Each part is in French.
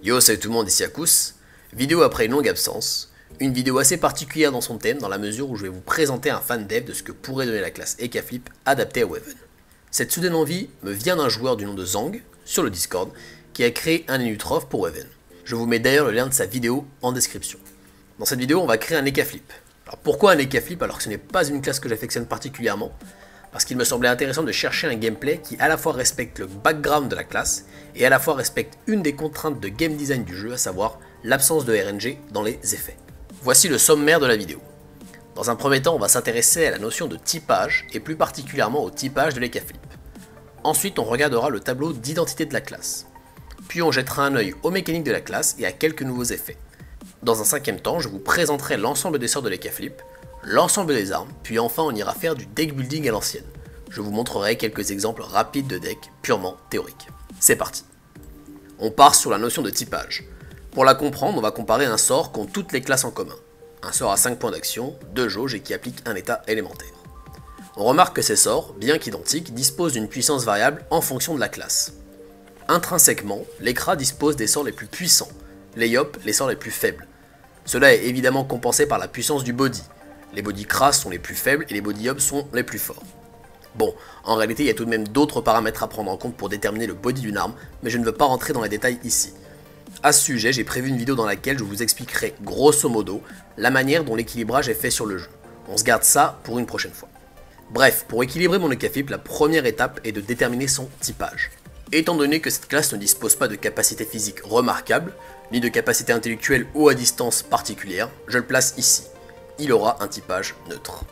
Yo, salut tout le monde, ici Akous. Vidéo après une longue absence. Une vidéo assez particulière dans son thème, dans la mesure où je vais vous présenter un fan dev de ce que pourrait donner la classe Ekaflip adaptée à Waven. Cette soudaine envie me vient d'un joueur du nom de Zang, sur le Discord, qui a créé un Enutrof pour Waven. Je vous mets d'ailleurs le lien de sa vidéo en description. Dans cette vidéo, on va créer un Ekaflip. Alors pourquoi un Ekaflip alors que ce n'est pas une classe que j'affectionne particulièrement? Parce qu'il me semblait intéressant de chercher un gameplay qui à la fois respecte le background de la classe et à la fois respecte une des contraintes de game design du jeu, à savoir l'absence de RNG dans les effets. Voici le sommaire de la vidéo. Dans un premier temps, on va s'intéresser à la notion de typage et plus particulièrement au typage de l'Ekaflip. Ensuite, on regardera le tableau d'identité de la classe. Puis on jettera un œil aux mécaniques de la classe et à quelques nouveaux effets. Dans un cinquième temps, je vous présenterai l'ensemble des sorts de l'Ekaflip, l'ensemble des armes, puis enfin on ira faire du deck building à l'ancienne. Je vous montrerai quelques exemples rapides de decks purement théoriques. C'est parti. On part sur la notion de typage. Pour la comprendre, on va comparer un sort qu'ont toutes les classes en commun. Un sort à 5 points d'action, 2 jauges et qui applique un état élémentaire. On remarque que ces sorts, bien qu'identiques, disposent d'une puissance variable en fonction de la classe. Intrinsèquement, l'Ekra dispose des sorts les plus puissants, les Yop les sorts les plus faibles. Cela est évidemment compensé par la puissance du body. Les body Kras sont les plus faibles et les body Yop sont les plus forts. Bon, en réalité il y a tout de même d'autres paramètres à prendre en compte pour déterminer le body d'une arme, mais je ne veux pas rentrer dans les détails ici. À ce sujet, j'ai prévu une vidéo dans laquelle je vous expliquerai grosso modo la manière dont l'équilibrage est fait sur le jeu. On se garde ça pour une prochaine fois. Bref, pour équilibrer mon Ekaflip, la première étape est de déterminer son typage. Étant donné que cette classe ne dispose pas de capacité physique remarquable, ni de capacité intellectuelle ou à distance particulière, je le place ici. Il aura un typage neutre.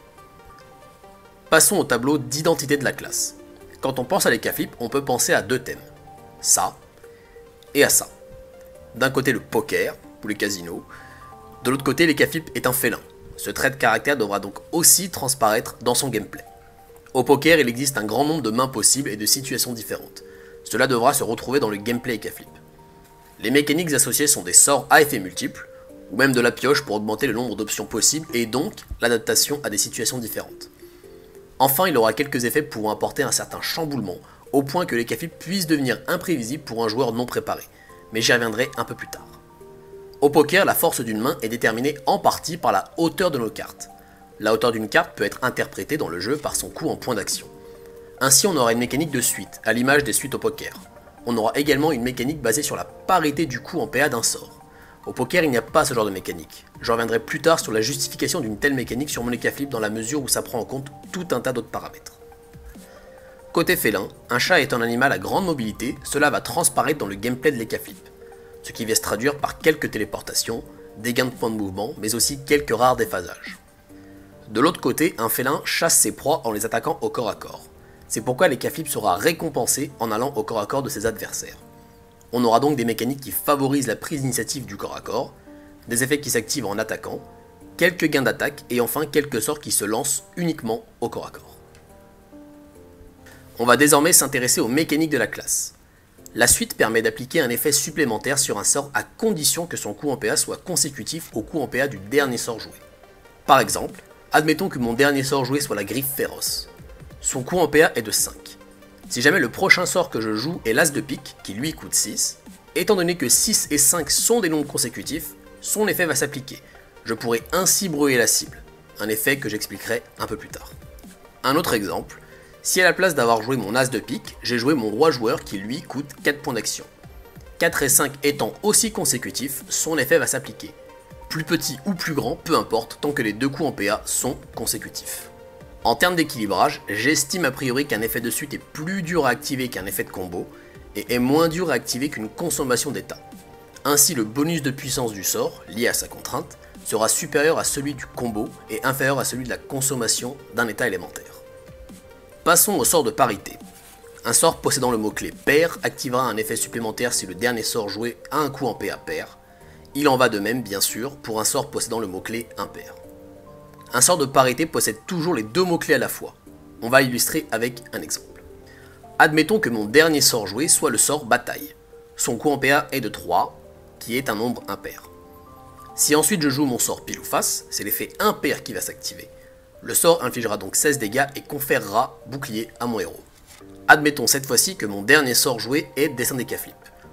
Passons au tableau d'identité de la classe. Quand on pense à l'Ekaflip, on peut penser à deux thèmes. Ça et à ça. D'un côté le poker, ou les casinos, de l'autre côté l'Ekaflip est un félin. Ce trait de caractère devra donc aussi transparaître dans son gameplay. Au poker, il existe un grand nombre de mains possibles et de situations différentes. Cela devra se retrouver dans le gameplay Ekaflip. Les mécaniques associées sont des sorts à effets multiples, ou même de la pioche pour augmenter le nombre d'options possibles et donc l'adaptation à des situations différentes. Enfin, il aura quelques effets pouvant apporter un certain chamboulement, au point que l'Ekaflip puisse devenir imprévisible pour un joueur non préparé, mais j'y reviendrai un peu plus tard. Au poker, la force d'une main est déterminée en partie par la hauteur de nos cartes. La hauteur d'une carte peut être interprétée dans le jeu par son coût en points d'action. Ainsi, on aura une mécanique de suite, à l'image des suites au poker. On aura également une mécanique basée sur la parité du coût en PA d'un sort. Au poker, il n'y a pas ce genre de mécanique. Je reviendrai plus tard sur la justification d'une telle mécanique sur mon Ekaflip dans la mesure où ça prend en compte tout un tas d'autres paramètres. Côté félin, un chat est un animal à grande mobilité, cela va transparaître dans le gameplay de l'Ekaflip, ce qui va se traduire par quelques téléportations, des gains de points de mouvement, mais aussi quelques rares déphasages. De l'autre côté, un félin chasse ses proies en les attaquant au corps à corps. C'est pourquoi l'Ekaflip sera récompensé en allant au corps à corps de ses adversaires. On aura donc des mécaniques qui favorisent la prise d'initiative du corps à corps, des effets qui s'activent en attaquant, quelques gains d'attaque et enfin quelques sorts qui se lancent uniquement au corps à corps. On va désormais s'intéresser aux mécaniques de la classe. La suite permet d'appliquer un effet supplémentaire sur un sort à condition que son coût en PA soit consécutif au coût en PA du dernier sort joué. Par exemple, admettons que mon dernier sort joué soit la griffe féroce. Son coût en PA est de 5. Si jamais le prochain sort que je joue est l'As de pique, qui lui coûte 6, étant donné que 6 et 5 sont des nombres consécutifs, son effet va s'appliquer. Je pourrai ainsi brouiller la cible, un effet que j'expliquerai un peu plus tard. Un autre exemple, si à la place d'avoir joué mon As de pique, j'ai joué mon roi joueur qui lui coûte 4 points d'action. 4 et 5 étant aussi consécutifs, son effet va s'appliquer. Plus petit ou plus grand, peu importe, tant que les deux coups en PA sont consécutifs. En termes d'équilibrage, j'estime a priori qu'un effet de suite est plus dur à activer qu'un effet de combo, et est moins dur à activer qu'une consommation d'état. Ainsi le bonus de puissance du sort, lié à sa contrainte, sera supérieur à celui du combo et inférieur à celui de la consommation d'un état élémentaire. Passons au sort de parité. Un sort possédant le mot-clé pair activera un effet supplémentaire si le dernier sort joué a un coût en PA pair. Il en va de même bien sûr pour un sort possédant le mot-clé impair. Un sort de parité possède toujours les deux mots-clés à la fois. On va illustrer avec un exemple. Admettons que mon dernier sort joué soit le sort bataille. Son coût en PA est de 3, qui est un nombre impair. Si ensuite je joue mon sort pile ou face, c'est l'effet impair qui va s'activer. Le sort infligera donc 16 dégâts et conférera bouclier à mon héros. Admettons cette fois-ci que mon dernier sort joué est dessin d'Ekaflip.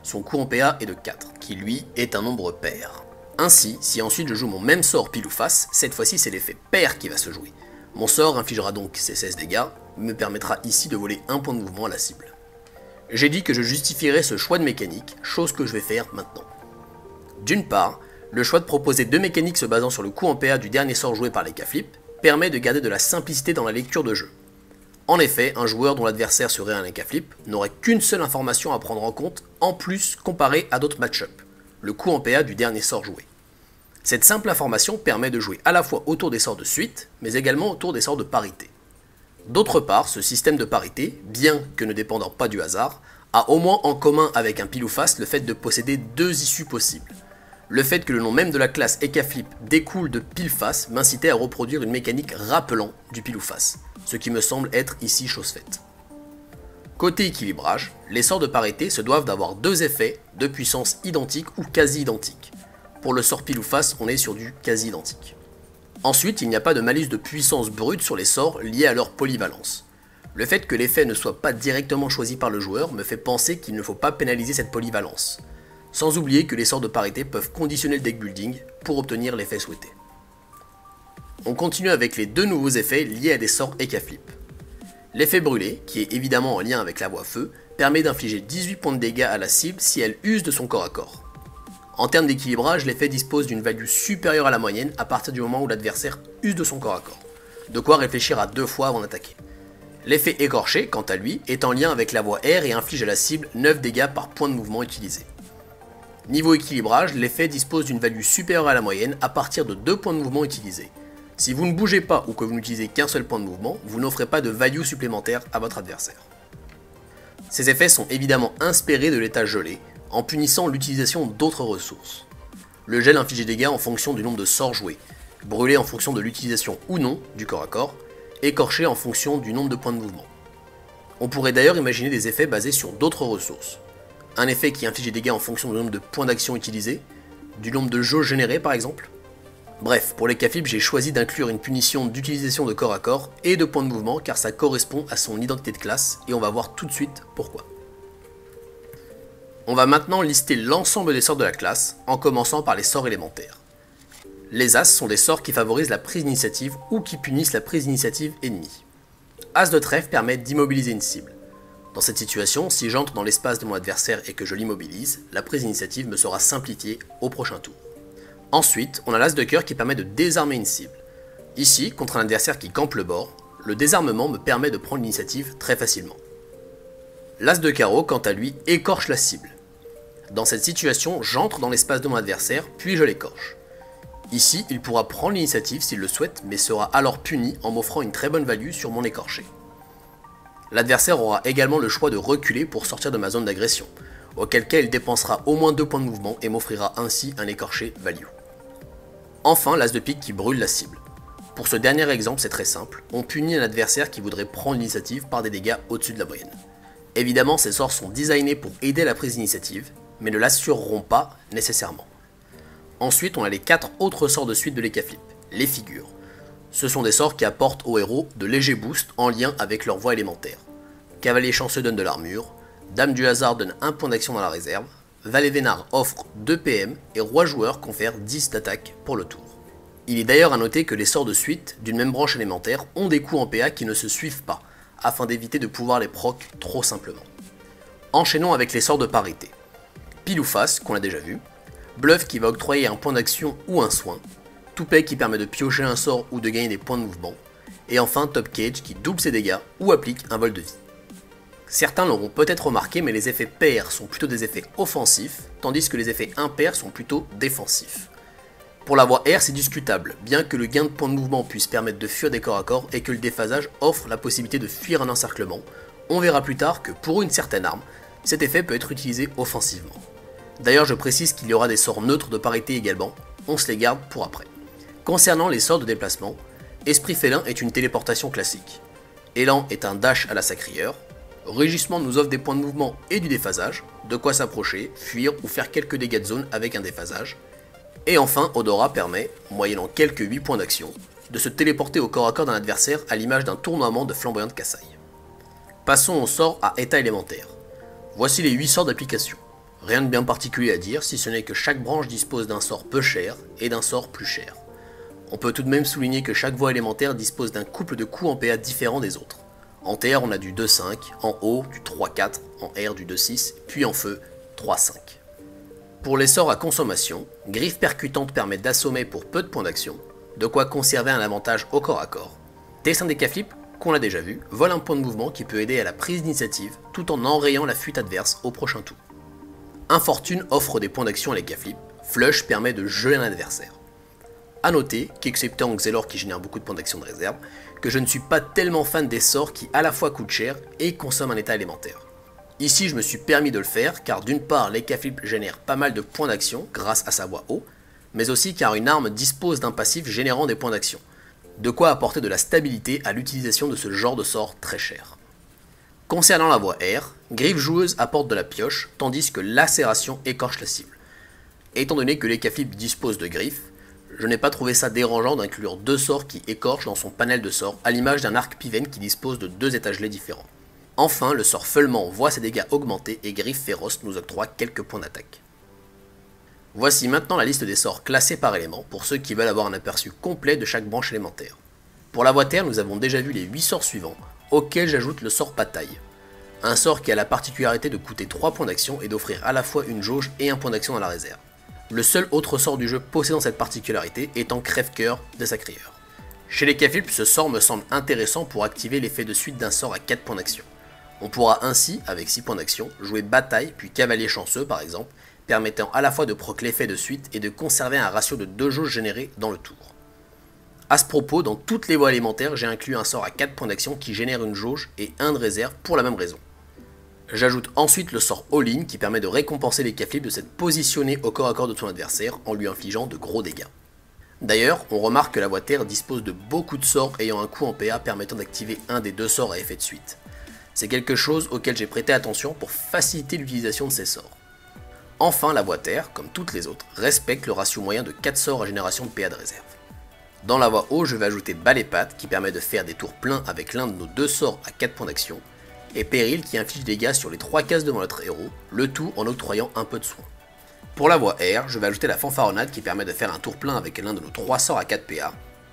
son coût en PA est de 4, qui lui est un nombre pair. Ainsi, si ensuite je joue mon même sort pile ou face, cette fois-ci c'est l'effet pair qui va se jouer. Mon sort infligera donc ses 16 dégâts, me permettra ici de voler un point de mouvement à la cible. J'ai dit que je justifierais ce choix de mécanique, chose que je vais faire maintenant. D'une part, le choix de proposer deux mécaniques se basant sur le coût en PA du dernier sort joué par les K-Flip permet de garder de la simplicité dans la lecture de jeu. En effet, un joueur dont l'adversaire serait un K-Flip n'aurait qu'une seule information à prendre en compte, en plus comparé à d'autres match-up, le coût en PA du dernier sort joué. Cette simple information permet de jouer à la fois autour des sorts de suite, mais également autour des sorts de parité. D'autre part, ce système de parité, bien que ne dépendant pas du hasard, a au moins en commun avec un pile ou face le fait de posséder deux issues possibles. Le fait que le nom même de la classe K-Flip découle de pile face m'incitait à reproduire une mécanique rappelant du pile ou face, ce qui me semble être ici chose faite. Côté équilibrage, les sorts de parité se doivent d'avoir deux effets de puissance identiques ou quasi identiques. Pour le sort pile ou face, on est sur du quasi identique. Ensuite, il n'y a pas de malus de puissance brute sur les sorts liés à leur polyvalence. Le fait que l'effet ne soit pas directement choisi par le joueur me fait penser qu'il ne faut pas pénaliser cette polyvalence. Sans oublier que les sorts de parité peuvent conditionner le deck building pour obtenir l'effet souhaité. On continue avec les deux nouveaux effets liés à des sorts et K-Flip. L'effet brûlé, qui est évidemment en lien avec la voie feu, permet d'infliger 18 points de dégâts à la cible si elle use de son corps à corps. En termes d'équilibrage, l'effet dispose d'une value supérieure à la moyenne à partir du moment où l'adversaire use de son corps à corps, de quoi réfléchir à deux fois avant d'attaquer. L'effet écorché, quant à lui, est en lien avec la voie R et inflige à la cible 9 dégâts par point de mouvement utilisé. Niveau équilibrage, l'effet dispose d'une value supérieure à la moyenne à partir de 2 points de mouvement utilisés. Si vous ne bougez pas ou que vous n'utilisez qu'un seul point de mouvement, vous n'offrez pas de value supplémentaire à votre adversaire. Ces effets sont évidemment inspirés de l'état gelé, en punissant l'utilisation d'autres ressources. Le gel inflige des dégâts en fonction du nombre de sorts joués, brûlé en fonction de l'utilisation ou non du corps à corps, écorché en fonction du nombre de points de mouvement. On pourrait d'ailleurs imaginer des effets basés sur d'autres ressources. Un effet qui inflige des dégâts en fonction du nombre de points d'action utilisés, du nombre de jauges générées par exemple. Bref, pour les K-Flip, j'ai choisi d'inclure une punition d'utilisation de corps à corps et de points de mouvement car ça correspond à son identité de classe et on va voir tout de suite pourquoi. On va maintenant lister l'ensemble des sorts de la classe, en commençant par les sorts élémentaires. Les As sont des sorts qui favorisent la prise d'initiative ou qui punissent la prise d'initiative ennemie. As de trèfle permet d'immobiliser une cible. Dans cette situation, si j'entre dans l'espace de mon adversaire et que je l'immobilise, la prise d'initiative me sera simplifiée au prochain tour. Ensuite, on a l'As de cœur qui permet de désarmer une cible. Ici, contre un adversaire qui campe le bord, le désarmement me permet de prendre l'initiative très facilement. L'As de carreau, quant à lui, écorche la cible. Dans cette situation, j'entre dans l'espace de mon adversaire, puis je l'écorche. Ici, il pourra prendre l'initiative s'il le souhaite, mais sera alors puni en m'offrant une très bonne value sur mon écorché. L'adversaire aura également le choix de reculer pour sortir de ma zone d'agression, auquel cas il dépensera au moins 2 points de mouvement et m'offrira ainsi un écorché value. Enfin, l'As de pique qui brûle la cible. Pour ce dernier exemple, c'est très simple, on punit un adversaire qui voudrait prendre l'initiative par des dégâts au-dessus de la moyenne. Évidemment, ces sorts sont designés pour aider la prise d'initiative, mais ne l'assureront pas nécessairement. Ensuite, on a les 4 autres sorts de suite de l'K-Flip, les figures. Ce sont des sorts qui apportent aux héros de légers boosts en lien avec leur voie élémentaire. Cavalier chanceux donne de l'armure, Dame du hasard donne 1 point d'action dans la réserve, Valet Vénard offre 2 PM et Roi joueur confère 10 d'attaque pour le tour. Il est d'ailleurs à noter que les sorts de suite d'une même branche élémentaire ont des coups en PA qui ne se suivent pas, afin d'éviter de pouvoir les proc trop simplement. Enchaînons avec les sorts de parité. Pile ou face, qu'on a déjà vu, Bluff qui va octroyer un point d'action ou un soin, Toupet qui permet de piocher un sort ou de gagner des points de mouvement, et enfin Top Cage qui double ses dégâts ou applique un vol de vie. Certains l'auront peut-être remarqué, mais les effets pairs sont plutôt des effets offensifs, tandis que les effets impairs sont plutôt défensifs. Pour la voie R, c'est discutable, bien que le gain de points de mouvement puisse permettre de fuir des corps à corps et que le déphasage offre la possibilité de fuir un encerclement, on verra plus tard que pour une certaine arme, cet effet peut être utilisé offensivement. D'ailleurs, je précise qu'il y aura des sorts neutres de parité également, on se les garde pour après. Concernant les sorts de déplacement, Esprit Félin est une téléportation classique. Élan est un dash à la Sacrieur. Rugissement nous offre des points de mouvement et du déphasage, de quoi s'approcher, fuir ou faire quelques dégâts de zone avec un déphasage. Et enfin, Odorat permet, moyennant quelques 8 points d'action, de se téléporter au corps à corps d'un adversaire à l'image d'un tournoiement de flamboyante Kassai. Passons aux sorts à état élémentaire. Voici les 8 sorts d'application. Rien de bien particulier à dire, si ce n'est que chaque branche dispose d'un sort peu cher et d'un sort plus cher. On peut tout de même souligner que chaque voie élémentaire dispose d'un couple de coups en PA différent des autres. En terre, on a du 2-5, en eau, du 3-4, en air, du 2-6, puis en feu, 3-5. Pour les sorts à consommation, griffe percutante permet d'assommer pour peu de points d'action, de quoi conserver un avantage au corps à corps. Dessin des K-flip, qu'on l'a déjà vu, vole un point de mouvement qui peut aider à la prise d'initiative tout en enrayant la fuite adverse au prochain tour. Infortune offre des points d'action à les K-flip, Flush permet de geler un adversaire. A noter qu'excepté en Xelor qui génère beaucoup de points d'action de réserve, que je ne suis pas tellement fan des sorts qui à la fois coûtent cher et consomment un état élémentaire. Ici je me suis permis de le faire car d'une part les K-flip génèrent pas mal de points d'action grâce à sa voie haut, mais aussi car une arme dispose d'un passif générant des points d'action, de quoi apporter de la stabilité à l'utilisation de ce genre de sort très cher. Concernant la voie air, griffe joueuse apporte de la pioche tandis que lacération écorche la cible. Étant donné que les K-flip disposent de griffes, je n'ai pas trouvé ça dérangeant d'inclure deux sorts qui écorchent dans son panel de sorts, à l'image d'un arc Piven qui dispose de deux étagelets différents. Enfin, le sort Feulement voit ses dégâts augmenter et Griffe Féroce nous octroie quelques points d'attaque. Voici maintenant la liste des sorts classés par élément pour ceux qui veulent avoir un aperçu complet de chaque branche élémentaire. Pour la voie terre, nous avons déjà vu les 8 sorts suivants, auxquels j'ajoute le sort Bataille. Un sort qui a la particularité de coûter 3 points d'action et d'offrir à la fois une jauge et un point d'action dans la réserve. Le seul autre sort du jeu possédant cette particularité étant Crève-Cœur de Sacrieur. Chez les K-flip, ce sort me semble intéressant pour activer l'effet de suite d'un sort à 4 points d'action. On pourra ainsi, avec 6 points d'action, jouer Bataille puis Cavalier Chanceux par exemple, permettant à la fois de proc l'effet de suite et de conserver un ratio de 2 jauges générées dans le tour. A ce propos, dans toutes les voies élémentaires, j'ai inclus un sort à 4 points d'action qui génère une jauge et un de réserve pour la même raison. J'ajoute ensuite le sort All-in qui permet de récompenser les K-flip de s'être positionné au corps à corps de son adversaire en lui infligeant de gros dégâts. D'ailleurs, on remarque que la voie terre dispose de beaucoup de sorts ayant un coût en PA permettant d'activer un des deux sorts à effet de suite. C'est quelque chose auquel j'ai prêté attention pour faciliter l'utilisation de ces sorts. Enfin, la voie terre, comme toutes les autres, respecte le ratio moyen de 4 sorts à génération de PA de réserve. Dans la voie haut, je vais ajouter Balai Pattes qui permet de faire des tours pleins avec l'un de nos deux sorts à 4 points d'action, et Péril qui inflige des dégâts sur les 3 cases devant notre héros, le tout en octroyant un peu de soin. Pour la voie air, je vais ajouter la Fanfaronnade qui permet de faire un tour plein avec l'un de nos 3 sorts à 4 PA,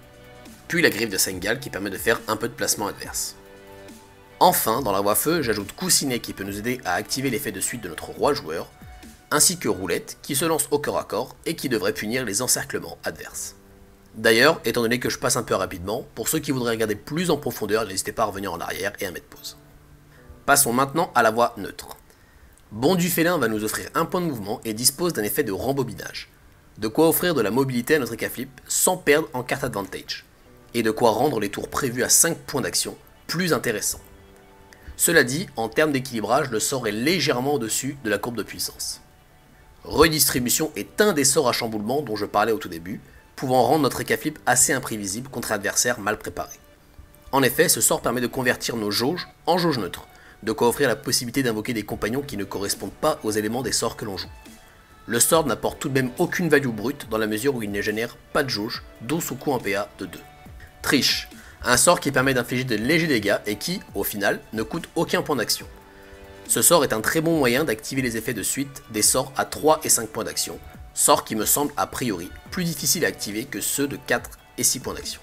puis la Griffe de Sengal qui permet de faire un peu de placement adverse. Enfin, dans la voie feu, j'ajoute Coussinet qui peut nous aider à activer l'effet de suite de notre roi joueur, ainsi que Roulette qui se lance au corps à corps et qui devrait punir les encerclements adverses. D'ailleurs, étant donné que je passe un peu rapidement, pour ceux qui voudraient regarder plus en profondeur, n'hésitez pas à revenir en arrière et à mettre pause. Passons maintenant à la voie neutre. Bond du Félin va nous offrir un point de mouvement et dispose d'un effet de rembobinage. De quoi offrir de la mobilité à notre K-flip sans perdre en carte advantage. Et de quoi rendre les tours prévus à 5 points d'action plus intéressants. Cela dit, en termes d'équilibrage, le sort est légèrement au-dessus de la courbe de puissance. Redistribution est un des sorts à chamboulement dont je parlais au tout début, pouvant rendre notre K-flip assez imprévisible contre un adversaire mal préparé. En effet, ce sort permet de convertir nos jauges en jauges neutres, de quoi offrir la possibilité d'invoquer des compagnons qui ne correspondent pas aux éléments des sorts que l'on joue. Le sort n'apporte tout de même aucune value brute dans la mesure où il ne génère pas de jauge, dont son coût en PA de 2. Triche, un sort qui permet d'infliger de légers dégâts et qui, au final, ne coûte aucun point d'action. Ce sort est un très bon moyen d'activer les effets de suite des sorts à 3 et 5 points d'action, sort qui me semble a priori plus difficile à activer que ceux de 4 et 6 points d'action.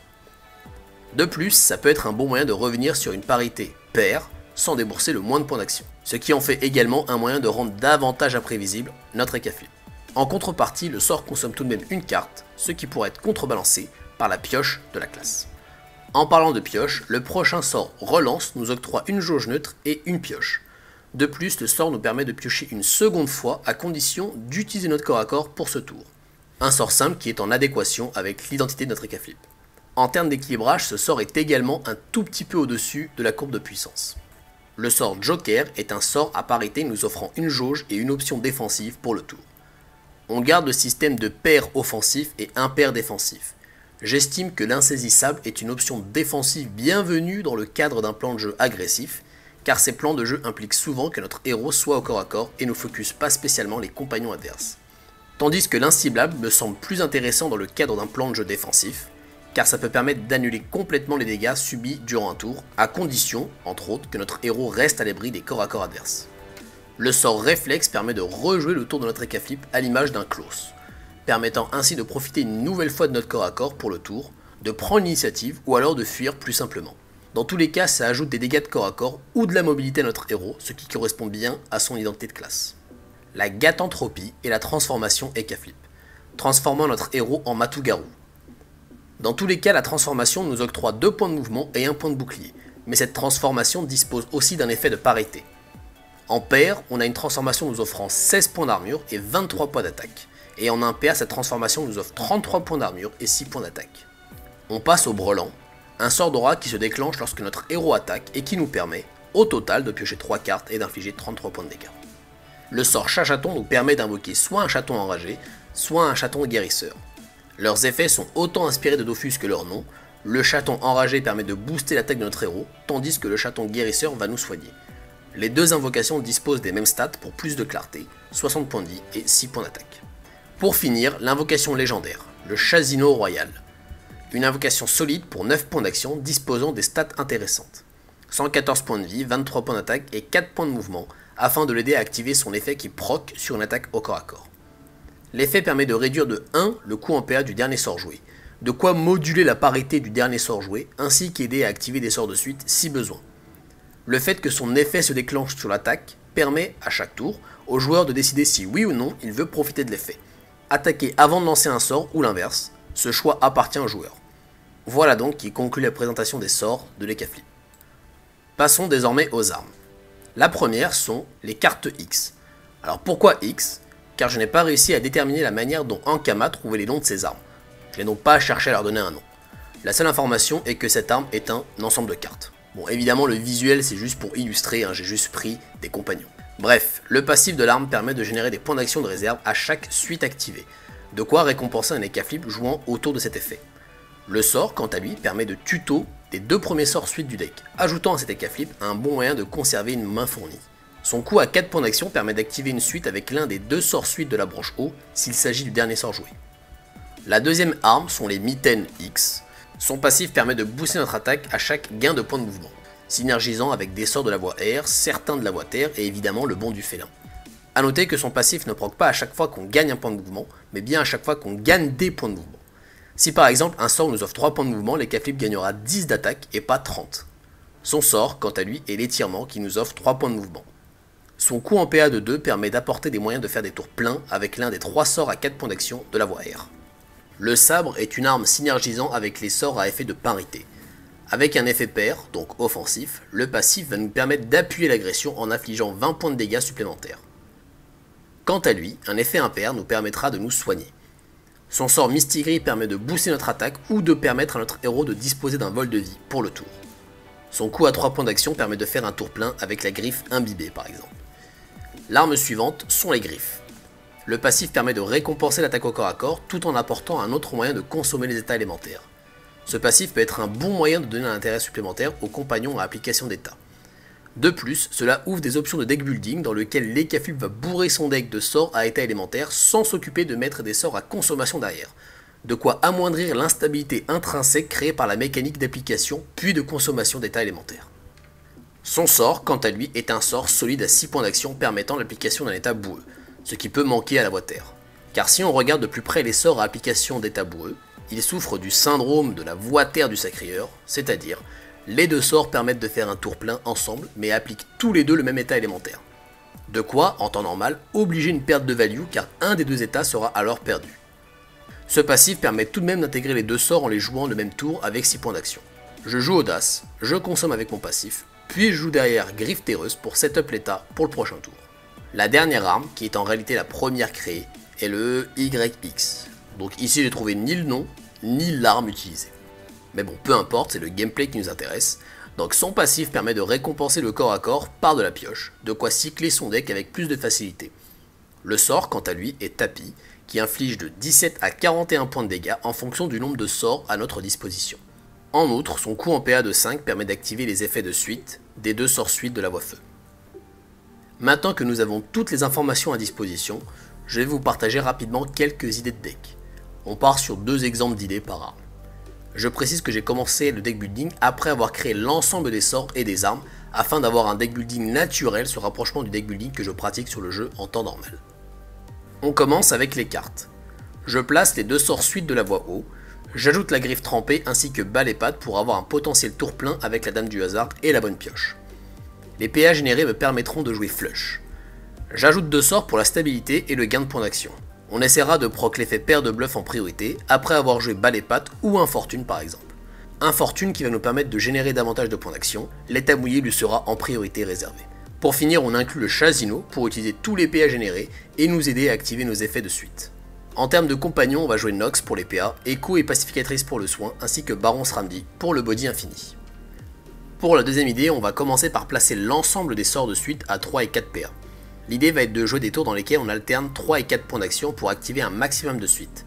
De plus, ça peut être un bon moyen de revenir sur une parité paire sans débourser le moins de points d'action, ce qui en fait également un moyen de rendre davantage imprévisible notre K-flip. En contrepartie, le sort consomme tout de même une carte, ce qui pourrait être contrebalancé par la pioche de la classe. En parlant de pioche, le prochain sort Relance nous octroie une jauge neutre et une pioche. De plus, le sort nous permet de piocher une seconde fois à condition d'utiliser notre corps à corps pour ce tour. Un sort simple qui est en adéquation avec l'identité de notre K-flip. En termes d'équilibrage, ce sort est également un tout petit peu au-dessus de la courbe de puissance. Le sort Joker est un sort à parité nous offrant une jauge et une option défensive pour le tour. On garde le système de pair offensif et impair défensif. J'estime que l'insaisissable est une option défensive bienvenue dans le cadre d'un plan de jeu agressif, car ces plans de jeu impliquent souvent que notre héros soit au corps à corps et ne focus pas spécialement les compagnons adverses. Tandis que l'inciblable me semble plus intéressant dans le cadre d'un plan de jeu défensif, car ça peut permettre d'annuler complètement les dégâts subis durant un tour, à condition, entre autres, que notre héros reste à l'abri des corps à corps adverses. Le sort réflexe permet de rejouer le tour de notre Ekaflip à l'image d'un close, permettant ainsi de profiter une nouvelle fois de notre corps à corps pour le tour, de prendre l'initiative ou alors de fuir plus simplement. Dans tous les cas, ça ajoute des dégâts de corps à corps ou de la mobilité à notre héros, ce qui correspond bien à son identité de classe. La Gatantropie est la transformation Ekaflip, transformant notre héros en Matugaru. Dans tous les cas, la transformation nous octroie 2 points de mouvement et 1 point de bouclier, mais cette transformation dispose aussi d'un effet de parité. En paire, on a une transformation nous offrant 16 points d'armure et 23 points d'attaque, et en impair, cette transformation nous offre 33 points d'armure et 6 points d'attaque. On passe au Brelan, un sort d'aura qui se déclenche lorsque notre héros attaque et qui nous permet, au total, de piocher 3 cartes et d'infliger 33 points de dégâts. Le sort Chat-Chaton nous permet d'invoquer soit un chaton enragé, soit un chaton guérisseur. Leurs effets sont autant inspirés de Dofus que leur nom. Le chaton enragé permet de booster l'attaque de notre héros, tandis que le chaton guérisseur va nous soigner. Les deux invocations disposent des mêmes stats pour plus de clarté, 60 points de vie et 6 points d'attaque. Pour finir, l'invocation légendaire, le Chasino Royal. Une invocation solide pour 9 points d'action disposant des stats intéressantes. 114 points de vie, 23 points d'attaque et 4 points de mouvement, afin de l'aider à activer son effet qui proc sur une attaque au corps à corps. L'effet permet de réduire de 1 le coût en PA du dernier sort joué, de quoi moduler la parité du dernier sort joué, ainsi qu'aider à activer des sorts de suite si besoin. Le fait que son effet se déclenche sur l'attaque permet, à chaque tour, au joueur de décider si oui ou non il veut profiter de l'effet. Attaquer avant de lancer un sort ou l'inverse, ce choix appartient au joueur. Voilà donc qui conclut la présentation des sorts de l'Ekaflip. Passons désormais aux armes. La première sont les cartes X. Alors pourquoi X? Car je n'ai pas réussi à déterminer la manière dont Ankama trouvait les noms de ces armes. Je n'ai donc pas cherché à leur donner un nom. La seule information est que cette arme est un ensemble de cartes. Bon, évidemment le visuel c'est juste pour illustrer, j'ai juste pris des compagnons. Bref, le passif de l'arme permet de générer des points d'action de réserve à chaque suite activée, de quoi récompenser un Ekaflip jouant autour de cet effet. Le sort, quant à lui, permet de tuto des 2 premiers sorts suite du deck, ajoutant à cet Ekaflip un bon moyen de conserver une main fournie. Son coût à 4 points d'action permet d'activer une suite avec l'un des 2 sorts suite de la branche haut, s'il s'agit du dernier sort joué. La deuxième arme sont les mitaines X. Son passif permet de booster notre attaque à chaque gain de points de mouvement, synergisant avec des sorts de la voie air, certains de la voie terre et évidemment le bond du félin. A noter que son passif ne proc pas à chaque fois qu'on gagne un point de mouvement, mais bien à chaque fois qu'on gagne des points de mouvement. Si par exemple un sort nous offre 3 points de mouvement, l'Ekaflip gagnera 10 d'attaque et pas 30. Son sort, quant à lui, est l'étirement qui nous offre 3 points de mouvement. Son coût en PA de 2 permet d'apporter des moyens de faire des tours pleins avec l'un des 3 sorts à 4 points d'action de la voie air. Le sabre est une arme synergisant avec les sorts à effet de parité. Avec un effet pair, donc offensif, le passif va nous permettre d'appuyer l'agression en infligeant 20 points de dégâts supplémentaires. Quant à lui, un effet impair nous permettra de nous soigner. Son sort Mistigris permet de booster notre attaque ou de permettre à notre héros de disposer d'un vol de vie pour le tour. Son coût à 3 points d'action permet de faire un tour plein avec la griffe imbibée par exemple. L'arme suivante sont les griffes. Le passif permet de récompenser l'attaque au corps à corps tout en apportant un autre moyen de consommer les états élémentaires. Ce passif peut être un bon moyen de donner un intérêt supplémentaire aux compagnons à application d'état. De plus, cela ouvre des options de deck building dans lequel l'Ekaflip va bourrer son deck de sorts à état élémentaire sans s'occuper de mettre des sorts à consommation derrière, de quoi amoindrir l'instabilité intrinsèque créée par la mécanique d'application puis de consommation d'état élémentaire. Son sort, quant à lui, est un sort solide à 6 points d'action permettant l'application d'un état boueux, ce qui peut manquer à la voie terre. Car si on regarde de plus près les sorts à application d'état boueux, il souffre du syndrome de la voie terre du sacrieur, c'est-à-dire les 2 sorts permettent de faire un tour plein ensemble mais appliquent tous les 2 le même état élémentaire. De quoi, en temps normal, obliger une perte de value car un des 2 états sera alors perdu. Ce passif permet tout de même d'intégrer les 2 sorts en les jouant le même tour avec 6 points d'action. Je joue audace, je consomme avec mon passif, puis je joue derrière griffe terreuse pour setup l'état pour le prochain tour. La dernière arme, qui est en réalité la première créée, est le YX. Donc ici j'ai trouvé ni le nom, ni l'arme utilisée. Mais bon, peu importe, c'est le gameplay qui nous intéresse. Donc son passif permet de récompenser le corps à corps par de la pioche, de quoi cycler son deck avec plus de facilité. Le sort, quant à lui, est tapis, qui inflige de 17 à 41 points de dégâts en fonction du nombre de sorts à notre disposition. En outre, son coût en PA de 5 permet d'activer les effets de suite des 2 sorts suite de la voie feu. Maintenant que nous avons toutes les informations à disposition, je vais vous partager rapidement quelques idées de deck. On part sur 2 exemples d'idées par arme. Je précise que j'ai commencé le deck building après avoir créé l'ensemble des sorts et des armes afin d'avoir un deck building naturel se rapprochement du deck building que je pratique sur le jeu en temps normal. On commence avec les cartes. Je place les 2 sorts suite de la voie haut, j'ajoute la griffe trempée ainsi que balle et patte pour avoir un potentiel tour plein avec la dame du hasard et la bonne pioche. Les PA générés me permettront de jouer flush. J'ajoute 2 sorts pour la stabilité et le gain de points d'action. On essaiera de proc l'effet paire de bluff en priorité après avoir joué balle et patte ou infortune par exemple. Infortune qui va nous permettre de générer davantage de points d'action, l'état mouillé lui sera en priorité réservé. Pour finir, on inclut le Chasino pour utiliser tous les PA générés et nous aider à activer nos effets de suite. En termes de compagnons, on va jouer Nox pour les PA, Echo et Pacificatrice pour le soin, ainsi que Baron Sramdi pour le body infini. Pour la deuxième idée, on va commencer par placer l'ensemble des sorts de suite à 3 et 4 PA. L'idée va être de jouer des tours dans lesquels on alterne 3 et 4 points d'action pour activer un maximum de suite.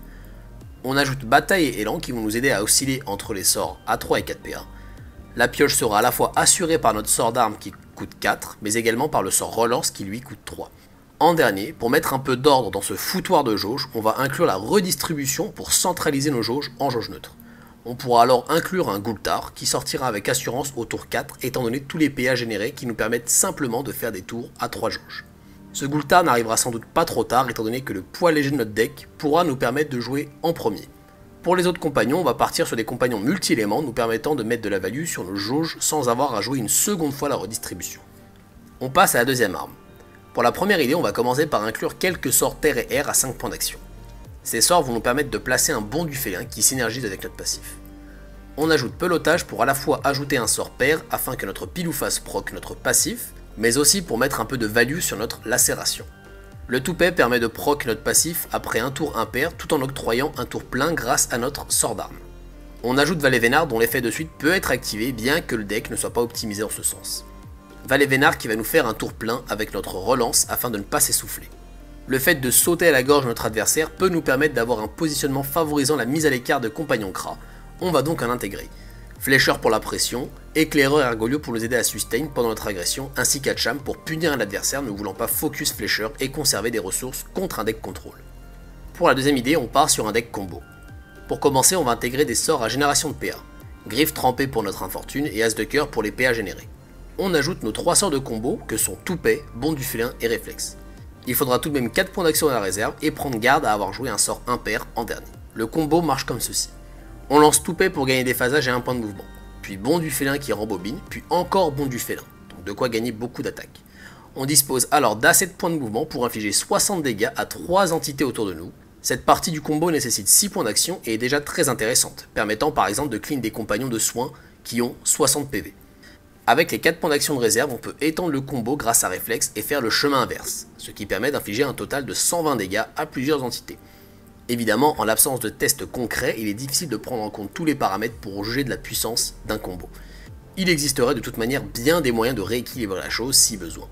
On ajoute Bataille et Élan qui vont nous aider à osciller entre les sorts à 3 et 4 PA. La pioche sera à la fois assurée par notre sort d'arme qui coûte 4, mais également par le sort Relance qui lui coûte 3. En dernier, pour mettre un peu d'ordre dans ce foutoir de jauge, on va inclure la redistribution pour centraliser nos jauges en jauge neutre. On pourra alors inclure un Gultar qui sortira avec assurance au tour 4 étant donné tous les PA générés qui nous permettent simplement de faire des tours à 3 jauges. Ce Gultar n'arrivera sans doute pas trop tard étant donné que le poids léger de notre deck pourra nous permettre de jouer en premier. Pour les autres compagnons, on va partir sur des compagnons multi-éléments nous permettant de mettre de la value sur nos jauges sans avoir à jouer une seconde fois la redistribution. On passe à la deuxième arme. Pour la première idée, on va commencer par inclure quelques sorts terre et air à 5 points d'action. Ces sorts vont nous permettre de placer un bond du félin qui synergise avec notre passif. On ajoute pelotage pour à la fois ajouter un sort pair afin que notre pile ou face proc notre passif, mais aussi pour mettre un peu de value sur notre lacération. Le toupet permet de proc notre passif après un tour impair tout en octroyant un tour plein grâce à notre sort d'arme. On ajoute Valet Vénard dont l'effet de suite peut être activé bien que le deck ne soit pas optimisé en ce sens. Valet Vénard qui va nous faire un tour plein avec notre relance afin de ne pas s'essouffler. Le fait de sauter à la gorge de notre adversaire peut nous permettre d'avoir un positionnement favorisant la mise à l'écart de Compagnon Kra, on va donc en intégrer. Flécheur pour la pression, Éclaireur et Argolio pour nous aider à sustain pendant notre agression, ainsi qu'Hatcham pour punir un adversaire ne voulant pas focus Flécheur et conserver des ressources contre un deck contrôle. Pour la deuxième idée, on part sur un deck combo. Pour commencer, on va intégrer des sorts à génération de PA, Griffe trempée pour notre infortune et As de cœur pour les PA générés. On ajoute nos 3 sorts de combo que sont Toupet, Bond du félin et Réflexe. Il faudra tout de même 4 points d'action à la réserve et prendre garde à avoir joué un sort impair en dernier. Le combo marche comme ceci. On lance Toupet pour gagner des phasages et un point de mouvement, puis Bond du félin qui rembobine, puis encore Bond du félin, donc de quoi gagner beaucoup d'attaques. On dispose alors d'assez de points de mouvement pour infliger 60 dégâts à 3 entités autour de nous. Cette partie du combo nécessite 6 points d'action et est déjà très intéressante, permettant par exemple de clean des compagnons de soins qui ont 60 PV. Avec les 4 points d'action de réserve, on peut étendre le combo grâce à Réflexe et faire le chemin inverse, ce qui permet d'infliger un total de 120 dégâts à plusieurs entités. Évidemment, en l'absence de tests concrets, il est difficile de prendre en compte tous les paramètres pour juger de la puissance d'un combo. Il existerait de toute manière bien des moyens de rééquilibrer la chose si besoin.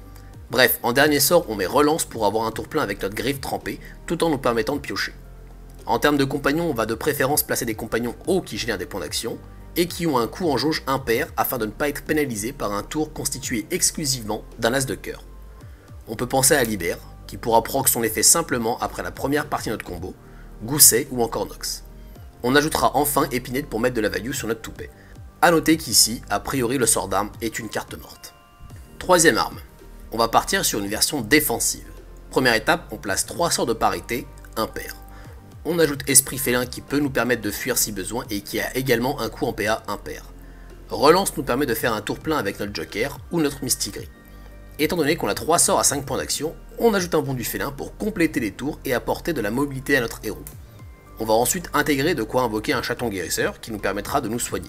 Bref, en dernier sort, on met relance pour avoir un tour plein avec notre griffe trempée, tout en nous permettant de piocher. En termes de compagnons, on va de préférence placer des compagnons hauts qui génèrent des points d'action, et qui ont un coût en jauge impair afin de ne pas être pénalisé par un tour constitué exclusivement d'un as de cœur. On peut penser à Libère, qui pourra proc son effet simplement après la première partie de notre combo, Gousset ou encore Nox. On ajoutera enfin Épinette pour mettre de la value sur notre toupet. A noter qu'ici, a priori le sort d'arme est une carte morte. Troisième arme, on va partir sur une version défensive. Première étape, on place 3 sorts de parité, impair. On ajoute Esprit Félin qui peut nous permettre de fuir si besoin et qui a également un coût en PA impair. Relance nous permet de faire un tour plein avec notre Joker ou notre Mistigris. Étant donné qu'on a 3 sorts à 5 points d'action, on ajoute un bond du félin pour compléter les tours et apporter de la mobilité à notre héros. On va ensuite intégrer de quoi invoquer un chaton guérisseur qui nous permettra de nous soigner.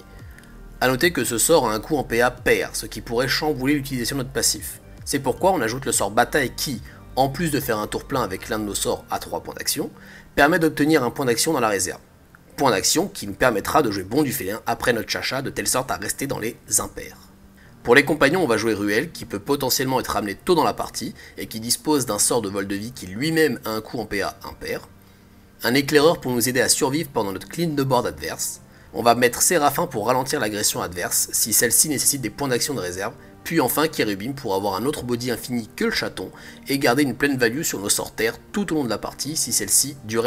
A noter que ce sort a un coût en PA pair, ce qui pourrait chambouler l'utilisation de notre passif. C'est pourquoi on ajoute le sort bataille qui, en plus de faire un tour plein avec l'un de nos sorts à 3 points d'action, permet d'obtenir un point d'action dans la réserve. Point d'action qui nous permettra de jouer bond du félin après notre chacha de telle sorte à rester dans les impairs. Pour les compagnons, on va jouer Ruel qui peut potentiellement être ramené tôt dans la partie et qui dispose d'un sort de vol de vie qui lui-même a un coût en PA impair. Un éclaireur pour nous aider à survivre pendant notre clean de board adverse. On va mettre Séraphin pour ralentir l'agression adverse si celle-ci nécessite des points d'action de réserve. Puis enfin Kérubim pour avoir un autre body infini que le chaton et garder une pleine value sur nos sorts terre tout au long de la partie si celle-ci durait longtemps.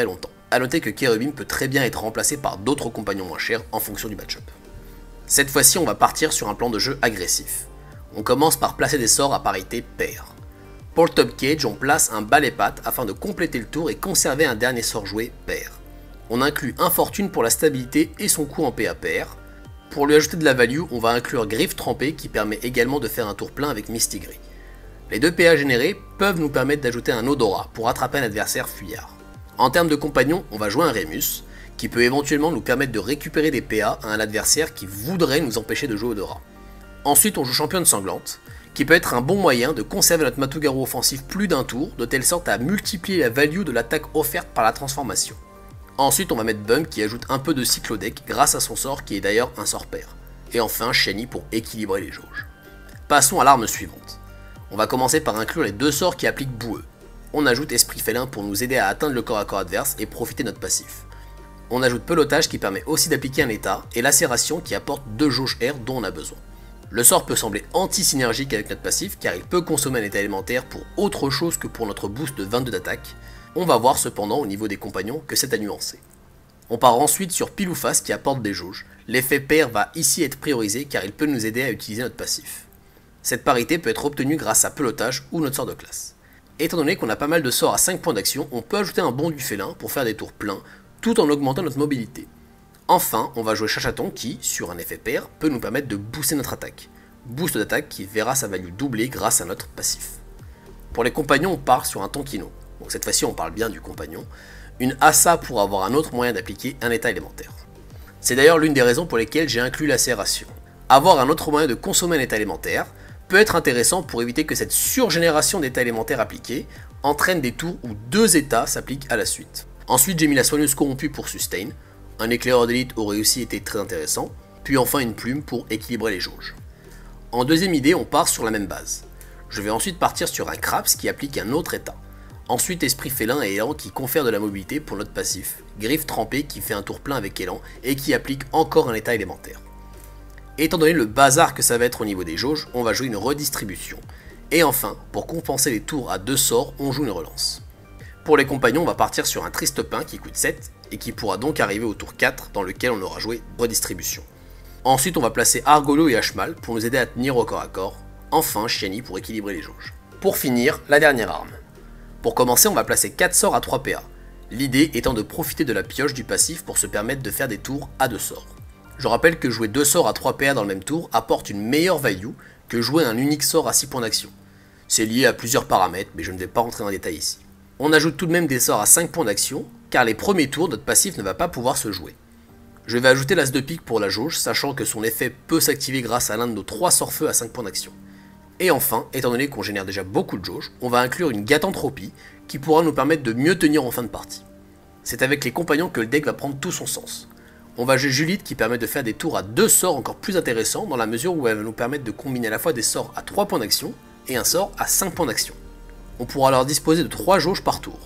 A noter que Kérubim peut très bien être remplacé par d'autres compagnons moins chers en fonction du match-up. Cette fois-ci, on va partir sur un plan de jeu agressif. On commence par placer des sorts à parité pair. Pour le top cage, on place un balai-patte afin de compléter le tour et conserver un dernier sort joué pair. On inclut Infortune pour la stabilité et son coût en PA pair. Pour lui ajouter de la value, on va inclure Griffe trempée qui permet également de faire un tour plein avec Mistigris. Les 2 PA générés peuvent nous permettre d'ajouter un Odorat pour attraper un adversaire fuyard. En termes de compagnons, on va jouer un Rémus, qui peut éventuellement nous permettre de récupérer des PA à un adversaire qui voudrait nous empêcher de jouer Odorat. Ensuite, on joue Championne Sanglante, qui peut être un bon moyen de conserver notre Matugaru offensif plus d'un tour, de telle sorte à multiplier la value de l'attaque offerte par la transformation. Ensuite, on va mettre Bump qui ajoute un peu de cycle au deck grâce à son sort qui est d'ailleurs un sort pair. Et enfin, Shiny pour équilibrer les jauges. Passons à l'arme suivante. On va commencer par inclure les 2 sorts qui appliquent Boueux. On ajoute Esprit Félin pour nous aider à atteindre le corps à corps adverse et profiter de notre passif. On ajoute Pelotage qui permet aussi d'appliquer un état et Lacération qui apporte 2 jauges air dont on a besoin. Le sort peut sembler anti-synergique avec notre passif car il peut consommer un état élémentaire pour autre chose que pour notre boost de 22 d'attaque. On va voir cependant au niveau des compagnons que c'est à nuancer. On part ensuite sur Pile ou Face qui apporte des jauges. L'effet pair va ici être priorisé car il peut nous aider à utiliser notre passif. Cette parité peut être obtenue grâce à Pelotage ou notre sort de classe. Étant donné qu'on a pas mal de sorts à 5 points d'action, on peut ajouter un bond du félin pour faire des tours pleins tout en augmentant notre mobilité. Enfin, on va jouer Chachaton qui, sur un effet pair, peut nous permettre de booster notre attaque. Boost d'attaque qui verra sa value doubler grâce à notre passif. Pour les compagnons, on part sur un Tonkino. Donc cette fois-ci, on parle bien du compagnon. Une Assa pour avoir un autre moyen d'appliquer un état élémentaire. C'est d'ailleurs l'une des raisons pour lesquelles j'ai inclus Lacération. Avoir un autre moyen de consommer un état élémentaire peut être intéressant pour éviter que cette surgénération d'états élémentaires appliqués entraîne des tours où 2 états s'appliquent à la suite. Ensuite, j'ai mis la Soigneuse Corrompue pour sustain. Un éclaireur d'élite aurait aussi été très intéressant. Puis enfin une plume pour équilibrer les jauges. En deuxième idée, on part sur la même base. Je vais ensuite partir sur un Craps qui applique un autre état. Ensuite, Esprit Félin et Élan qui confèrent de la mobilité pour notre passif. Griffe trempée qui fait un tour plein avec Élan et qui applique encore un état élémentaire. Étant donné le bazar que ça va être au niveau des jauges, on va jouer une redistribution. Et enfin, pour compenser les tours à 2 sorts, on joue une relance. Pour les compagnons, on va partir sur un Triste Pain qui coûte 7 et qui pourra donc arriver au tour 4 dans lequel on aura joué redistribution. Ensuite, on va placer Argolo et Ashmal pour nous aider à tenir au corps à corps. Enfin, Shiny pour équilibrer les jauges. Pour finir, la dernière arme. Pour commencer, on va placer 4 sorts à 3 PA. L'idée étant de profiter de la pioche du passif pour se permettre de faire des tours à 2 sorts. Je rappelle que jouer 2 sorts à 3 PA dans le même tour apporte une meilleure value que jouer un unique sort à 6 points d'action. C'est lié à plusieurs paramètres, mais je ne vais pas rentrer dans les détails ici. On ajoute tout de même des sorts à 5 points d'action, car les premiers tours, notre passif ne va pas pouvoir se jouer. Je vais ajouter l'As de pique pour la jauge, sachant que son effet peut s'activer grâce à l'un de nos 3 sorts feu à 5 points d'action. Et enfin, étant donné qu'on génère déjà beaucoup de jauge, on va inclure une Gâtantropie qui pourra nous permettre de mieux tenir en fin de partie. C'est avec les compagnons que le deck va prendre tout son sens. On va jouer Julite qui permet de faire des tours à 2 sorts encore plus intéressants dans la mesure où elle va nous permettre de combiner à la fois des sorts à 3 points d'action et un sort à 5 points d'action. On pourra alors disposer de 3 jauges par tour.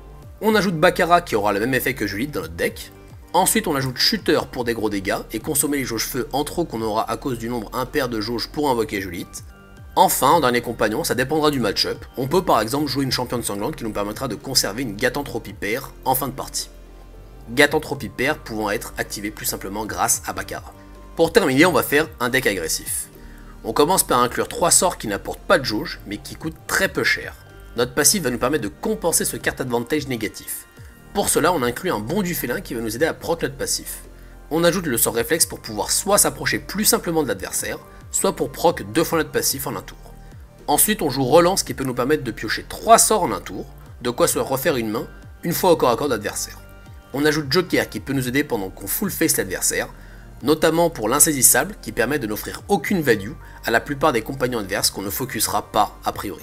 On ajoute Baccarat qui aura le même effet que Julite dans notre deck. Ensuite on ajoute Shooter pour des gros dégâts et consommer les jauges feu en trop qu'on aura à cause du nombre impair de jauges pour invoquer Julite. Enfin, en dernier compagnon, ça dépendra du match-up. On peut par exemple jouer une championne sanglante qui nous permettra de conserver une Gâtantropie pair en fin de partie. Gâtantropie pair pouvant être activée plus simplement grâce à Baccarat. Pour terminer, on va faire un deck agressif. On commence par inclure 3 sorts qui n'apportent pas de jauge mais qui coûtent très peu cher. Notre passif va nous permettre de compenser ce card advantage négatif. Pour cela, on inclut un bond du félin qui va nous aider à proc notre passif. On ajoute le sort réflexe pour pouvoir soit s'approcher plus simplement de l'adversaire, soit pour proc 2 fois notre passif en un tour. Ensuite, on joue relance qui peut nous permettre de piocher 3 sorts en un tour, de quoi se refaire une main une fois au corps à corps d'adversaire. On ajoute Joker qui peut nous aider pendant qu'on full face l'adversaire, notamment pour l'insaisissable qui permet de n'offrir aucune value à la plupart des compagnons adverses qu'on ne focusera pas a priori.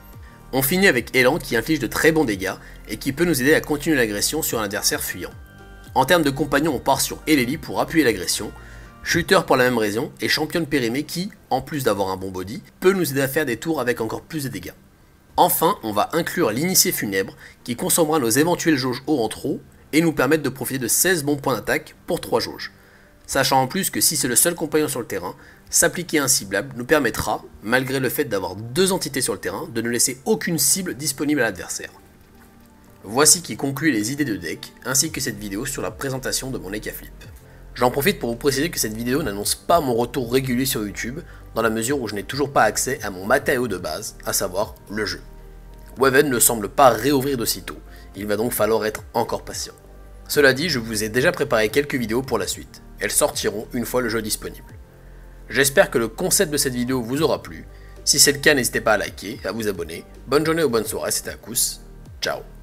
On finit avec Élan qui inflige de très bons dégâts et qui peut nous aider à continuer l'agression sur un adversaire fuyant. En termes de compagnons, on part sur Eleli pour appuyer l'agression, Shooter pour la même raison, et Championne Périmée qui, en plus d'avoir un bon body, peut nous aider à faire des tours avec encore plus de dégâts. Enfin, on va inclure l'Initié Funèbre qui consommera nos éventuelles jauges haut en trop et nous permettre de profiter de 16 bons points d'attaque pour 3 jauges. Sachant en plus que si c'est le seul compagnon sur le terrain, s'appliquer un ciblable nous permettra, malgré le fait d'avoir 2 entités sur le terrain, de ne laisser aucune cible disponible à l'adversaire. Voici qui conclut les idées de deck, ainsi que cette vidéo sur la présentation de mon Ekaflip. J'en profite pour vous préciser que cette vidéo n'annonce pas mon retour régulier sur YouTube, dans la mesure où je n'ai toujours pas accès à mon matériau de base, à savoir le jeu. Waven ne semble pas réouvrir d'aussitôt, il va donc falloir être encore patient. Cela dit, je vous ai déjà préparé quelques vidéos pour la suite, elles sortiront une fois le jeu disponible. J'espère que le concept de cette vidéo vous aura plu, si c'est le cas n'hésitez pas à liker, à vous abonner, bonne journée ou bonne soirée, c'était Akous, ciao.